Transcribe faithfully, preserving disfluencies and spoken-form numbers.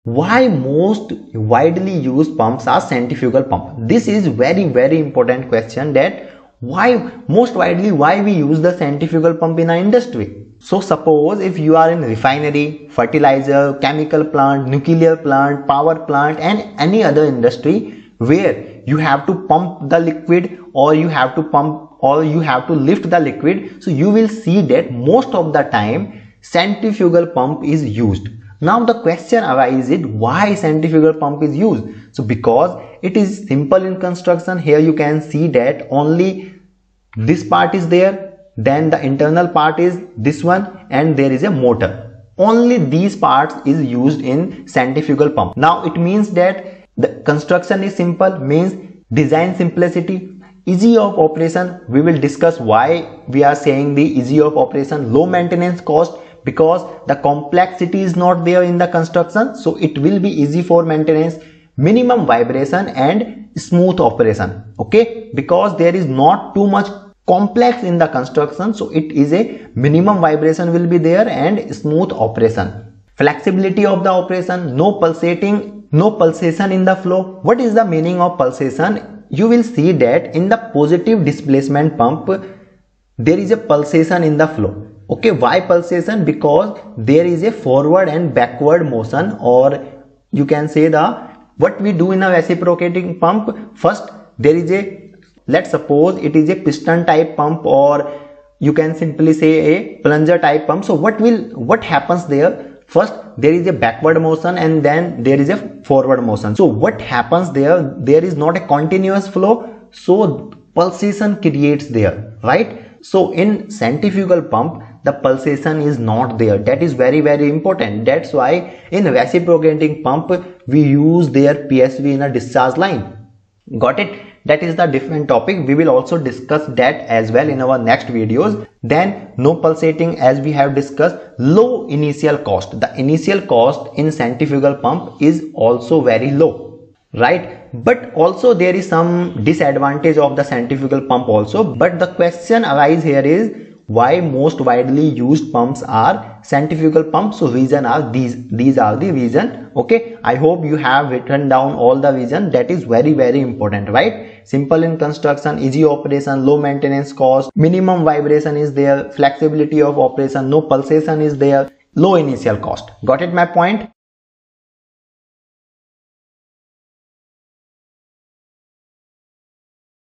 why most widely used pumps are centrifugal pump? This is very very important question, that why most widely why we use the centrifugal pump in our industry. So suppose if you are in refinery, fertilizer, chemical plant, nuclear plant, power plant and any other industry where you have to pump the liquid or you have to pump or you have to lift the liquid, so you will see that most of the time centrifugal pump is used. Now the question arises, why centrifugal pump is used? So because it is simple in construction. Here you can see that only this part is there, then the internal part is this one, and there is a motor. Only these parts is used in centrifugal pump. Now it means that the construction is simple, means design simplicity, easy of operation. We will discuss why we are saying the easy of operation. Low maintenance cost, because the complexity is not there in the construction, so it will be easy for maintenance. Minimum vibration and smooth operation, okay, because there is not too much complex in the construction, so it is a minimum vibration will be there and smooth operation. Flexibility of the operation, no pulsating, no pulsation in the flow. What is the meaning of pulsation? You will see that in the positive displacement pump there is a pulsation in the flow. Okay, why pulsation? Because there is a forward and backward motion, or you can say the what we do in a reciprocating pump. First there is a, let's suppose it is a piston type pump, or you can simply say a plunger type pump. So what will what happens there? First there is a backward motion and then there is a forward motion. So what happens there? There is not a continuous flow, so pulsation creates there, right? So in centrifugal pump the pulsation is not there. That is very very important. That's why in reciprocating pump we use their P S V in a discharge line. Got it? That is the different topic. We will also discuss that as well in our next videos. Then no pulsating, as we have discussed. Low initial cost. The initial cost in centrifugal pump is also very low, right? But also there is some disadvantage of the centrifugal pump also. But the question arises here is, why most widely used pumps are centrifugal pumps? So reason are these these are the reason. Okay, I hope you have written down all the reason. That is very very important, right? Simple in construction, easy operation, low maintenance cost, minimum vibration is there, flexibility of operation, no pulsation is there, low initial cost. Got it my point?